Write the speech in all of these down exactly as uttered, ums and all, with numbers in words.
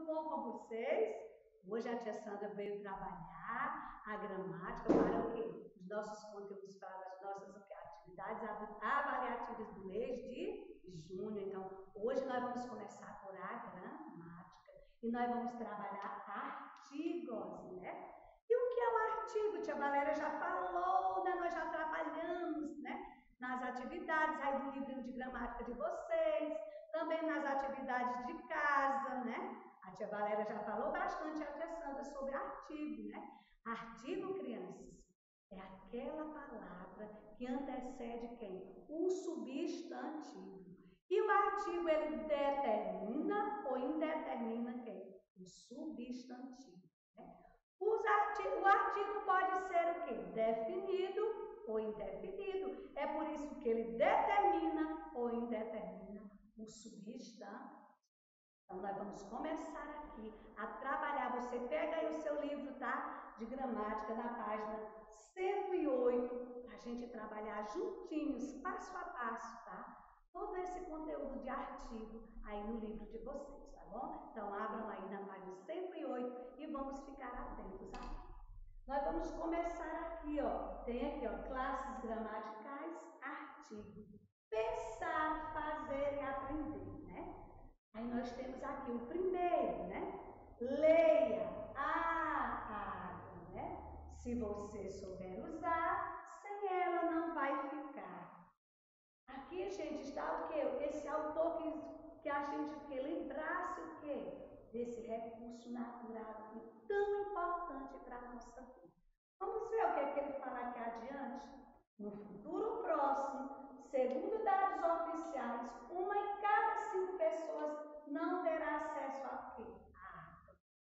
bom com vocês? Hoje a tia Sandra veio trabalhar a gramática para o quê? Os nossos conteúdos para as nossas atividades avaliativas do mês de junho. Então, hoje nós vamos começar por a gramática e nós vamos trabalhar artigos, né? E o que é um artigo? Tia Valéria já falou, né? Nós já trabalhamos, né? Nas atividades aí do livrinho de gramática de vocês, também nas atividades de casa, né? A tia Valéria já falou bastante, a tia Sandra, sobre artigo, né? Artigo, crianças, é aquela palavra que antecede quem? O substantivo. E o artigo, ele determina ou indetermina quem? O substantivo, né? Os artigos, o artigo pode ser o quê? Definido ou indefinido. É por isso que ele determina ou indetermina o substantivo. Então, nós vamos começar aqui a trabalhar. Você pega aí o seu livro, tá? De gramática, na página cento e oito, para a gente trabalhar juntinhos, passo a passo, tá? Todo esse conteúdo de artigo aí no livro de vocês, tá bom? Então, abram aí na página cento e oito e vamos ficar atentos aqui. Nós vamos começar aqui, ó. Tem aqui, ó, classes gramaticais, artigo. Pensar, fazer e aprender, né? Aí nós temos aqui o primeiro, né? Leia a água, né? Se você souber usar, sem ela não vai ficar. Aqui, gente, está o quê? Esse autor que, que a gente que lembrasse o quê? Desse recurso natural que é tão importante para a nossa vida. Vamos ver o que é que ele fala aqui adiante? No futuro próximo, segundo dados oficiais, uma em cada cinco pessoas não terá acesso a quê? A água.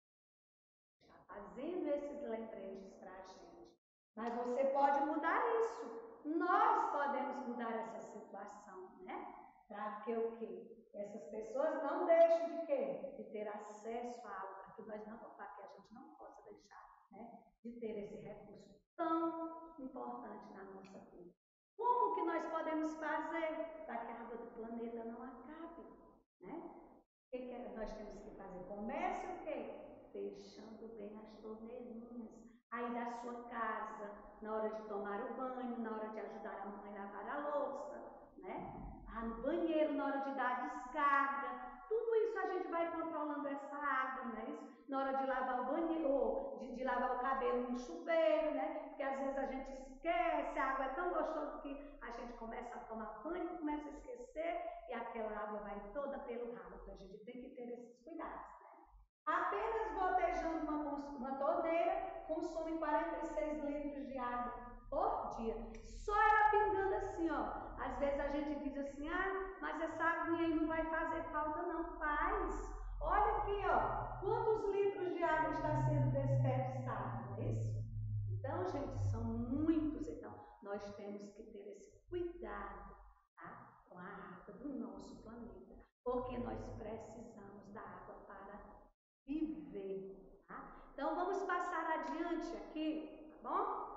Está fazendo esses lembretes para a gente. Mas você pode mudar isso. Nós podemos mudar essa situação, né? Para que o quê? Essas pessoas não deixem de quê? De ter acesso à água, para que nós não, para que a gente não possa deixar, né? De ter esse recurso tão importante na nossa vida. Como que nós podemos fazer para que a água do planeta não acabe, né? O que, que nós temos que fazer? Comece o quê? Fechando bem as torneirinhas aí da sua casa, na hora de tomar o banho, na hora de ajudar a mamãe a lavar a louça, né? Ah, no banheiro, na hora de dar a descarga. Tudo isso a gente vai controlando essa água, não é isso? Na hora de lavar o banheiro, ou de, de lavar o cabelo no chuveiro, né? Porque às vezes a gente esquece, a água é tão gostosa que a gente começa a tomar banho, começa a esquecer e aquela água vai toda pelo ralo. Então a gente tem que ter esses cuidados, né? Apenas gotejando uma, uma torneira consome quarenta e seis litros de água por dia. Só ela pingando assim, ó. Às vezes a gente diz assim, ah, mas essa aguinha aí não vai fazer falta, não. Faz. Olha aqui, ó. Quantos litros de água está sendo desperdiçado, não é isso? Então, gente, são muitos. Então, nós temos que ter esse cuidado, tá? Com a água do nosso planeta. Porque nós precisamos da água para viver, tá? Então, vamos passar adiante aqui, tá bom?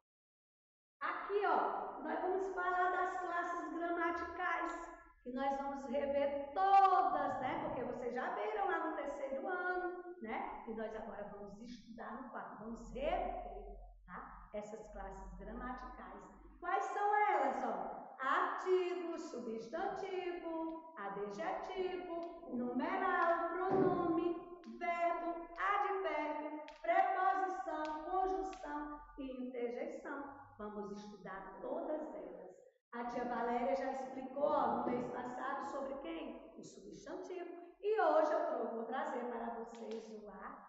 Aqui, ó, nós vamos falar das classes gramaticais, que nós vamos rever todas, né? Porque vocês já viram lá no terceiro ano, né? E nós agora vamos estudar no quarto, vamos rever, tá? Essas classes gramaticais. Quais são elas, ó? Artigo, substantivo, adjetivo, numeral, pronome, verbo, advérbio, preposição, conjunção e interjeição. Vamos estudar todas elas. A tia Valéria já explicou, ó, no mês passado sobre quem? O substantivo. E hoje eu vou trazer para vocês o a.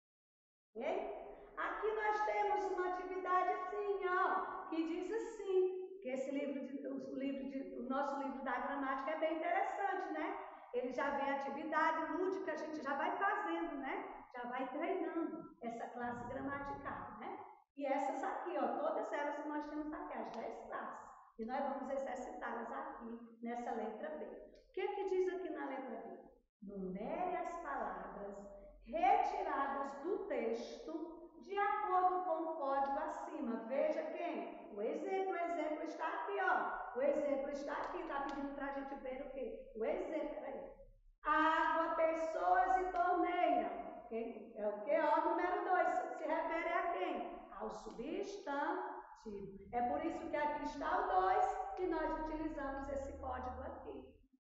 Ok? Aqui nós temos uma atividade assim, ó, que diz assim, que esse livro, de, o, livro de, o nosso livro da gramática é bem interessante, né? Ele já vem atividade lúdica, a gente já vai fazendo, né? Já vai treinando essa classe gramatical, né? E essas aqui, ó, todas elas que nós temos aqui, as dez classes. E nós vamos exercitá-las aqui nessa letra B. O que é que diz aqui na letra B? Numere as palavras retiradas do texto de acordo com o código acima. Veja quem? O exemplo, o exemplo está aqui, ó. O exemplo está aqui, está pedindo para a gente ver o quê? O exemplo, peraí. Água, pessoas e torneira. Quem, é o que? Ó, número dois. Se refere a quem? Ao substantivo. É por isso que aqui está o dois e nós utilizamos esse código aqui.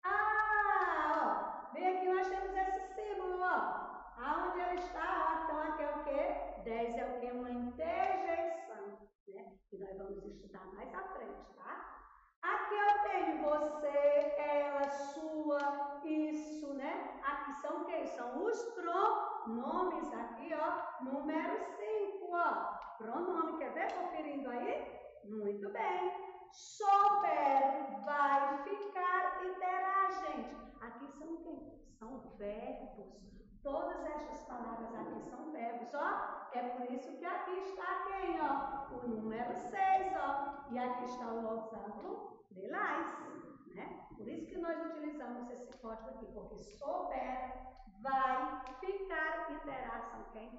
Ah, ó, bem aqui nós temos esse símbolo, ó. Aonde ele está, ó, então aqui é o quê? dez é o quê? Uma interjeição, né? Que nós vamos estudar mais à frente, tá? Aqui eu tenho você, ela, sua, isso, né? Aqui são quem? São os pronomes aqui, ó. Número cinco, ó. Pronome, quer ver? Conferindo aí? Muito bem. Souber, vai, ficar e terá, gente. Aqui são quem? São verbos. Todas estas palavras aqui são verbos, ó. É por isso que aqui está quem, ó? O número seis, ó. E aqui está o losango de lais, né? Por isso que nós utilizamos esse código aqui, porque souber, vai, ficar e terá são quem?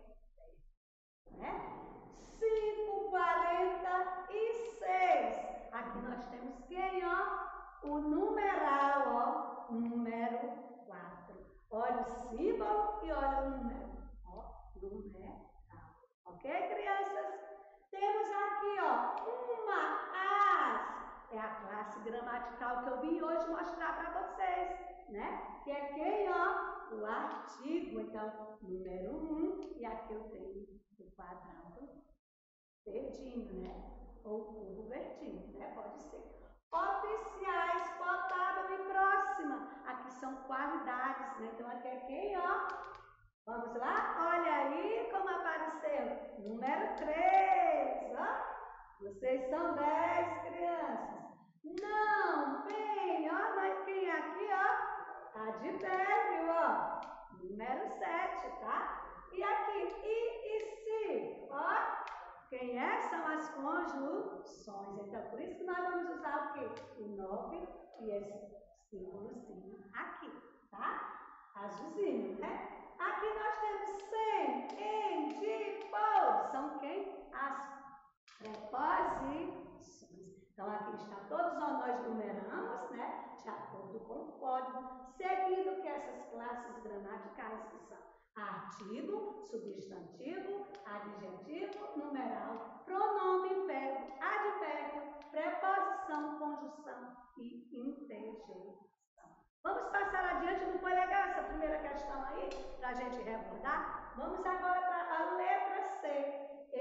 Né? cinco, quarenta e seis. Aqui nós temos quem, ó? O numeral, ó. O número quatro. Olha o símbolo e olha o número. Ó, numeral. Ok, crianças? Temos aqui, ó, uma, as. É a classe gramatical que eu vim hoje mostrar para vocês, né? Que é quem, ó? O artigo. Então, número um. E aqui eu tenho o quadrado verdinho, né? Ou cubo verdinho, né? Pode ser. Oficiais, potável e próxima. Aqui são qualidades, né? Então, aqui é quem, ó? Vamos lá? Olha aí como apareceu. Número três, ó. Vocês são dez crianças. Não, bem, ó, mas quem aqui, ó? Advérbio, ó. Número sete, tá? E aqui, i e se, ó. Quem é? São as conjunções. Então, por isso que nós vamos usar o quê? O nove e esse símbolozinho aqui, tá? Azulzinho, né? Aqui nós temos sem, em, de, por. São quem? As preposições. Então, aqui está todos nós numeramos, né? De acordo com o código, seguindo que essas classes gramaticais que são artigo, substantivo, adjetivo, numeral, pronome, verbo, advérbio, preposição, conjunção e interjeição. Vamos passar adiante, não foi legal essa primeira questão aí, para a gente recordar? Vamos agora para a letra C.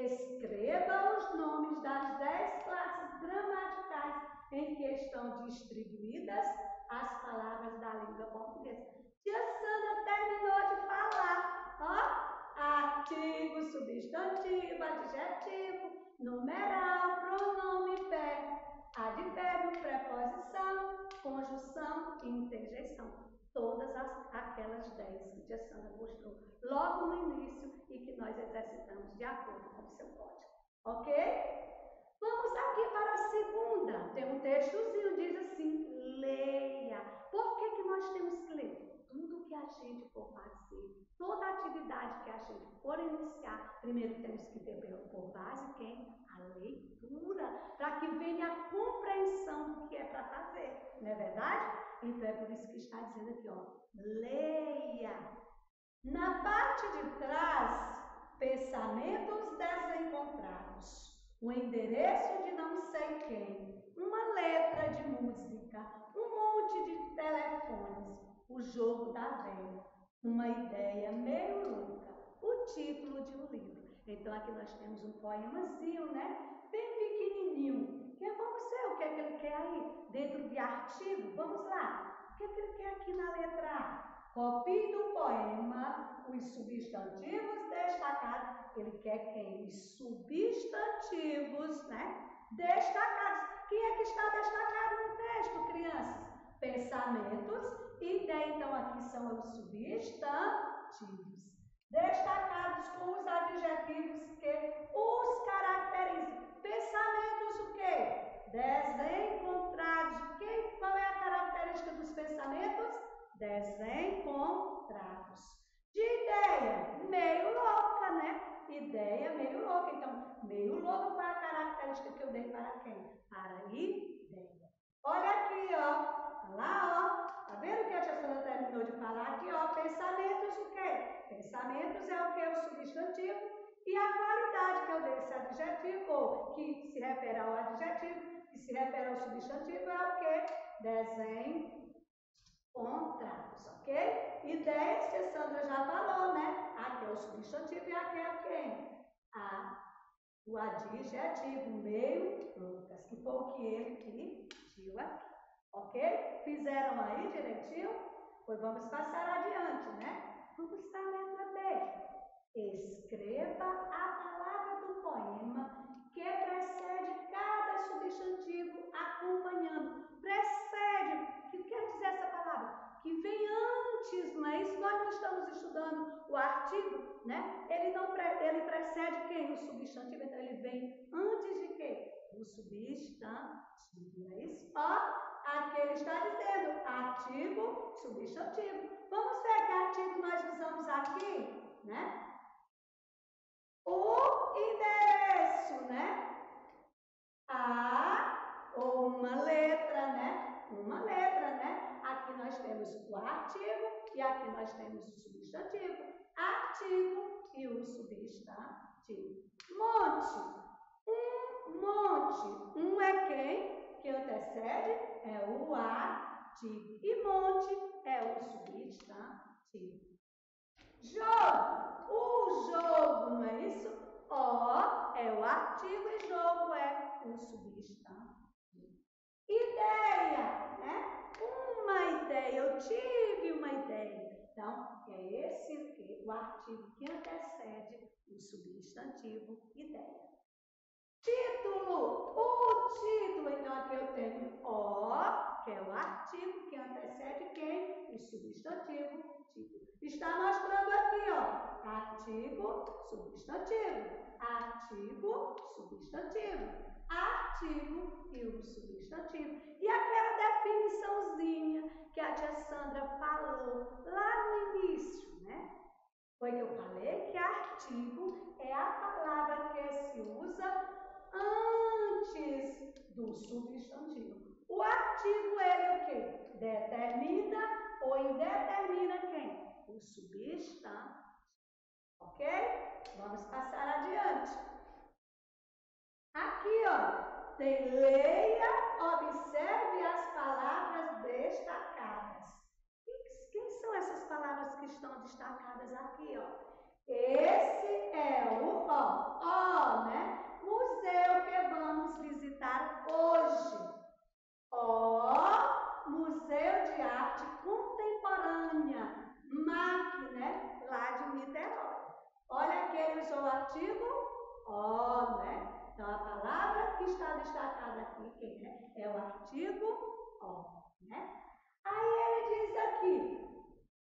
Escreva os nomes das dez classes gramaticais em que estão distribuídas as palavras da língua portuguesa. Tia Sandra terminou de falar, ó, artigo, substantivo, adjetivo, numeral, pronome, verbo, advérbio, preposição, conjunção e interjeição. Todas as, aquelas dez que a Sandra mostrou logo no início e que nós exercitamos de acordo com o seu código. Ok? Vamos aqui para a segunda. Tem um textozinho, diz assim, leia. Por que que nós temos que ler? Tudo que a gente for fazer, toda atividade que a gente for iniciar, primeiro temos que ter por base quem? A leitura, para que venha a compreensão do que é para fazer, não é verdade? Então é por isso que está dizendo aqui, ó, leia. Na parte de trás, pensamentos desencontrados, o endereço de não sei quem, uma letra de música, um monte de telefones, o jogo da velha, uma ideia meio louca, o título de um livro. Então aqui nós temos um poemazinho, né? Bem pequenininho. Que vamos ver o que é que ele quer aí dentro de artigo. Vamos lá. O que é que ele quer aqui na letra A? Copie do poema os substantivos destacados. Ele quer quem? Os substantivos, né? Destacados. Quem é que está destacado no texto, crianças? Pensamentos. Ideia, então, aqui são os substantivos. Destacados com os adjetivos que os caracterizam. Pensamentos o quê? Desencontrados. Quem, qual é a característica dos pensamentos? Desencontrados. De ideia, meio louca, né? Ideia meio louca. Então, meio louca, qual é a característica que eu dei para quem? Para ideia. Olha aqui, ó. Lá, ó. Tá vendo que a tia Sandra terminou de falar pensamentos é o que? O substantivo. E a qualidade, que é o desse adjetivo, ou que se refere ao adjetivo, que se refere ao substantivo, é o que? Desencontrados, ok? Ideias, que a Sandra já falou, né? Aqui é o substantivo e aqui é o quê? A, o adjetivo, meio, Lucas, que foi o que ele pediu aqui, ok? Fizeram aí direitinho? Pois vamos passar adiante, né? Vamos para a letra B. Escreva a palavra do poema que precede cada substantivo acompanhando. Precede, o que quer dizer essa palavra? Que vem antes, não é isso? Nós não estamos estudando o artigo, né? Ele, não, ele precede quem? O substantivo, então ele vem antes de quê? O substantivo, não é isso? Ó, aqui ele está dizendo artigo, substantivo. Vamos ver que artigo nós usamos aqui, né? O endereço, né? A ou uma letra, né? Uma letra, né? Aqui nós temos o artigo e aqui nós temos o substantivo. Artigo e o substantivo. Monte. Um monte. Um é quem? Que antecede é o artigo. E monte é o substantivo. Jogo. O jogo, não é isso? O é o artigo e jogo é o substantivo. Ideia, né? Uma ideia. Eu tive uma ideia. Então, é esse o quê? O artigo que antecede o substantivo ideia. Título. O título. Então, aqui eu tenho o, que é o artigo que antecede quem? O substantivo. Título. Está mostrando aqui, ó, artigo, substantivo, artigo, substantivo, artigo e o substantivo. E aquela definiçãozinha que a tia Sandra falou lá no início, né? Foi que eu falei que artigo é a palavra que se usa antes do substantivo. O artigo, ele o quê? Determina ou indetermina quem? O substantivo. Ok? Vamos passar adiante. Aqui, ó, tem leia, observe as palavras destacadas. E quem são essas palavras que estão destacadas aqui, ó? Esse é o, ó, ó, né? Museu que vamos visitar hoje. Ó, Museu de Arte Contemporânea, M A C, né? Lá de Niterói. Olha aqui, ele usou o artigo ó, né? Então, a palavra que está destacada aqui, quem é? É o artigo ó, né? Aí ele diz aqui,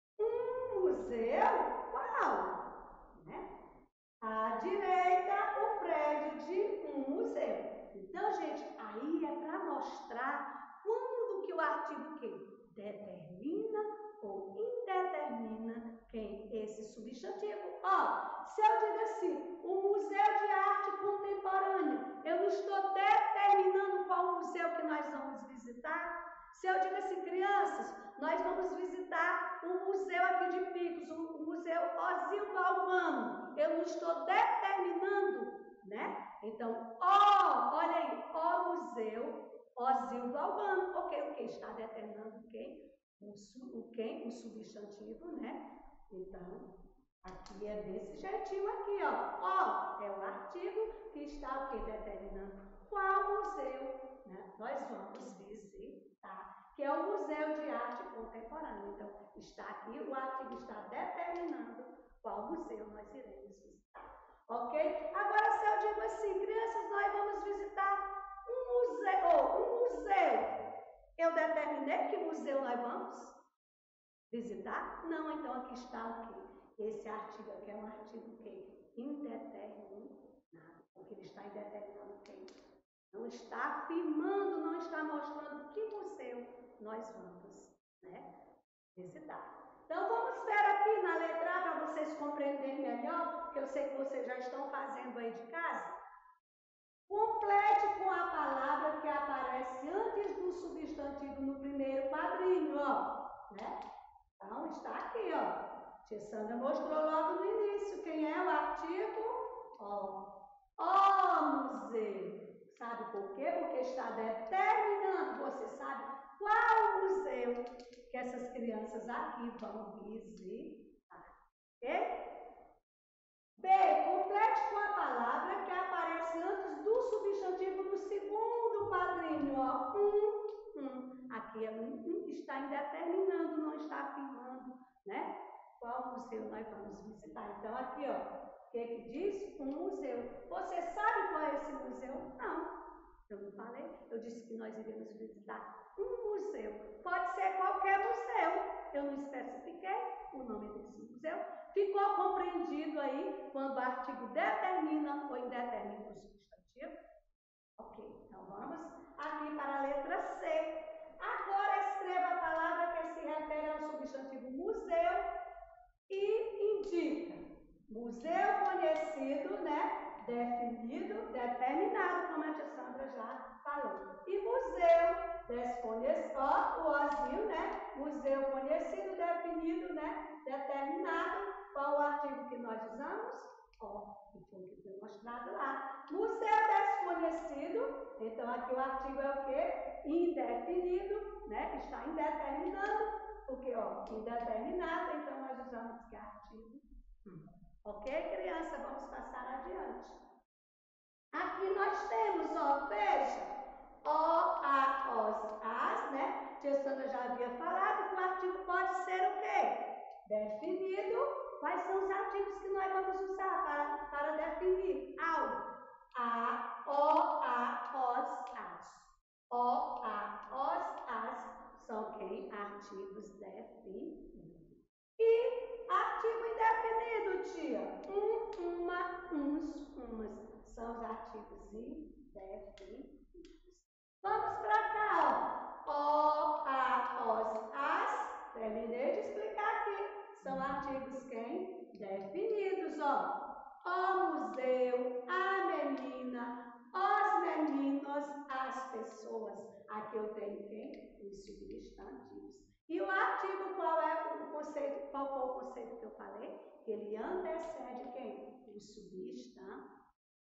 um museu, qual? Né? À direita, o prédio de um museu. Então, gente, aí é para mostrar quando que o artigo que determina ou indetermina quem? Esse substantivo. Ó, se eu digo assim, o Museu de Arte Contemporânea, eu não estou determinando qual museu que nós vamos visitar. Se eu digo assim, crianças, nós vamos visitar um museu aqui de Picos, o Museu Ozildo Albano. Eu não estou determinando, né? Então, ó, olha aí, ó museu Ozildo Albano, porque o que está determinando quem? O, o quem? O substantivo, né? Então, aqui é desse jeitinho aqui, ó. Ó, é o artigo que está o que? Determinando qual museu, né? Nós vamos visitar, que é o Museu de Arte Contemporânea. Então, está aqui, o artigo está determinando qual museu nós iremos visitar. Ok? Agora, se eu digo assim, crianças, nós vamos visitar um museu, ou um museu. Eu determinei que museu nós vamos visitar? Não, então aqui está o quê? Esse artigo aqui é um artigo que indeterminado, porque ele está indeterminando quem? Não está afirmando, não está mostrando que museu nós vamos, né, visitar. Então, vamos ver aqui na letra A para vocês compreenderem melhor, porque eu sei que vocês já estão fazendo aí de casa. Complete com a palavra que aparece antes do substantivo no primeiro quadrinho, ó, né? Então, está aqui, ó. Tia Sandra mostrou logo no início quem é o artigo, ó, ó museu. Sabe por quê? Porque está determinando, você sabe qual museu que essas crianças aqui vão visitar, ok? B, complete com a palavra que aparece antes do substantivo no segundo quadrinho, ó, um, um. Aqui é um, um que está indeterminando, não está afirmando, né? Qual museu nós vamos visitar. Então, aqui, ó, o que que diz? Um museu. Você sabe qual é esse museu? Não. Eu não falei, eu disse que nós iríamos visitar um museu. Pode ser qualquer museu. Eu não especifiquei o nome desse museu. Ficou compreendido aí quando o artigo determina ou indetermina o substantivo? Ok, então vamos aqui para a letra C. Agora escreva a palavra que se refere ao substantivo museu e indica. Museu conhecido, né? Definido, determinado, como a tia Sandra já falou. E museu desconhecido, ó, o ozinho, né? Museu conhecido, definido, né? Determinado. Qual o artigo que nós usamos? Ó, que foi o que foi mostrado lá. Museu desconhecido, então aqui o artigo é o quê? Indefinido, né? Está indeterminado, porque, ó, indeterminado, então nós usamos que artigo? Hum. Ok, criança? Vamos passar adiante. Aqui nós temos, ó, veja, o, a, os, as, né? Tia Sandra já havia falado que o artigo pode ser o quê? Definido. Quais são os artigos que nós vamos usar para, para definir algo? A, o, a, os, as. O, a, os, as são quem? Artigos definidos. E artigo indefinido, tia? Um, uma, uns, umas. São os artigos indefinidos. Vamos para cá, ó. O, a, os, as. Terminei de explicar aqui. São artigos quem? Definidos, ó. O museu, a menina, os meninos, as pessoas. Aqui eu tenho quem? Os substantivos. E o artigo, qual é o conceito? Qual foi o conceito que eu falei? Que ele antecede quem? O substantivo.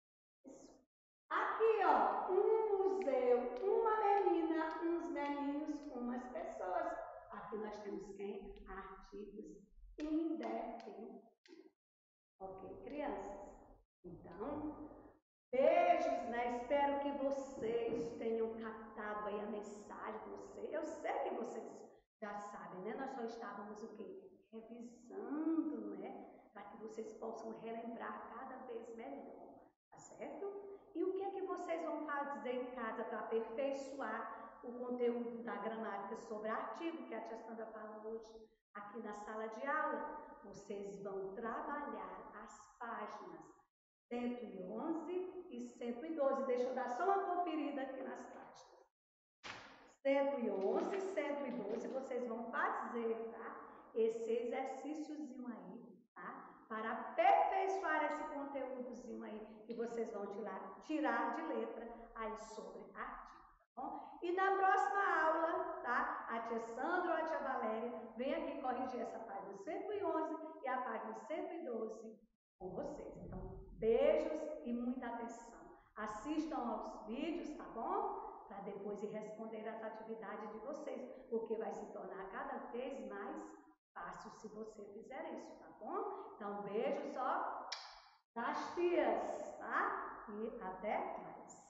Aqui, ó, um museu, uma menina, uns meninos, umas pessoas. Aqui nós temos quem? Artigos indefinidos. Ok, crianças? Então, beijos, né? Espero que vocês tenham captado aí a mensagem de vocês. Eu sei que vocês já sabem, né? Nós só estávamos o quê? Revisando, né? Para que vocês possam relembrar cada vez melhor, tá certo? E o que é que vocês vão fazer em casa para aperfeiçoar o conteúdo da gramática sobre artigo que a tia Sandra falou hoje aqui na sala de aula? Vocês vão trabalhar as páginas cento e onze e cento e doze. Deixa eu dar só uma conferida aqui nas páginas. cento e onze e cento e doze vocês vão fazer, tá? Esse exercíciozinho aí, tá? Para aperfeiçoar esse conteúdozinho aí que vocês vão tirar, tirar de letra aí sobre artigo, tá bom? E na próxima aula, tá? A tia Sandra ou a tia Valéria vem aqui corrigir essa página cento e onze e a página cento e doze com vocês. Então, beijos e muita atenção. Assistam aos vídeos, tá bom? Para depois ir responder as atividades de vocês, porque vai se tornar cada vez mais fácil se você fizer isso, tá bom? Então, beijos, ó, das tias, tá? E até mais.